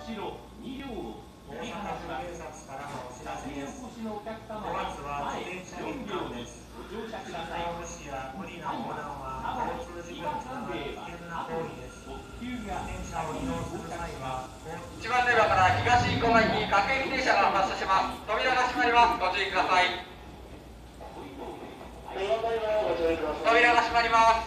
ろ2両を大阪府警察からのお知らせです。5月は自転車日間です。信号無視や無理な横断は交通事故につながる危険な行為です。自転車を利用する際は 1番乗り場から東生駒行き各駅停車が発車します。扉が閉まります。ご注意ください。扉が閉まります。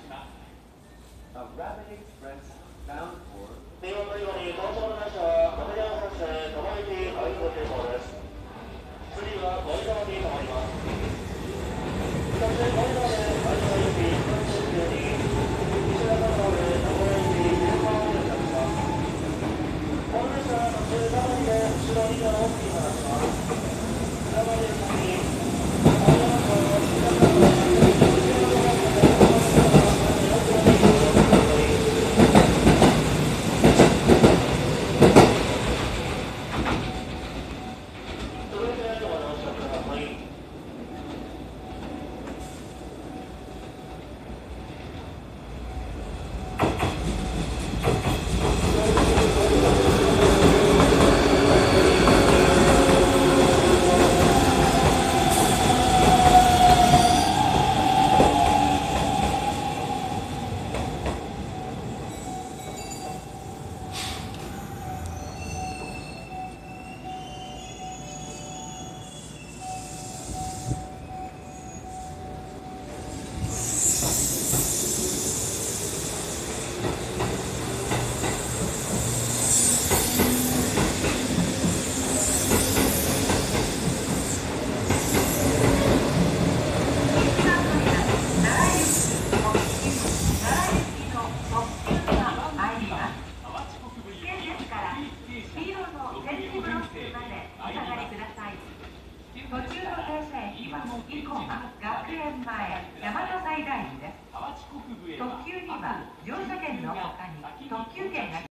電話乗り場に到着の列車は6両発車で止まり駅開業傾向です。次は乗り場に停まります。そして乗り場で開業行き関東中に西中川で名古屋行き電話をいたします。この列車は途中上りで後ろ2両を切り離します。上り先に青山港西中川特急には乗車券のほか